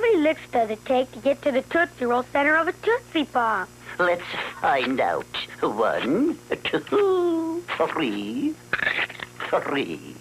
many licks does it take to get to the Tootsie Roll center of a Tootsie Pop? Let's find out. 1, 2, 3. 3.